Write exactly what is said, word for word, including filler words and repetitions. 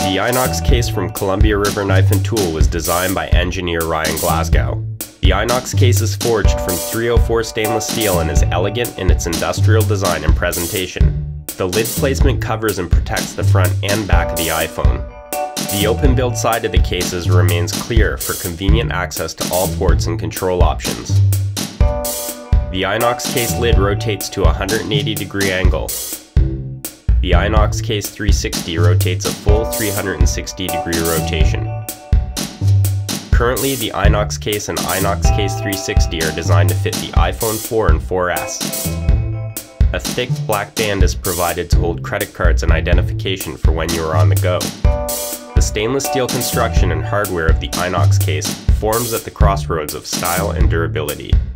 The iNoxCase from Columbia River Knife and Tool was designed by engineer Ryan Glasgow. The iNoxCase is forged from three oh four stainless steel and is elegant in its industrial design and presentation. The lid placement covers and protects the front and back of the iPhone. The open build side of the cases remains clear for convenient access to all ports and control options. The iNoxCase lid rotates to a one hundred eighty degree angle. The iNoxCase three sixty rotates a full three hundred sixty degree rotation. Currently, the iNoxCase and iNoxCase three sixty are designed to fit the iPhone four and four S. A thick black band is provided to hold credit cards and identification for when you are on the go. The stainless steel construction and hardware of the iNoxCase forms at the crossroads of style and durability.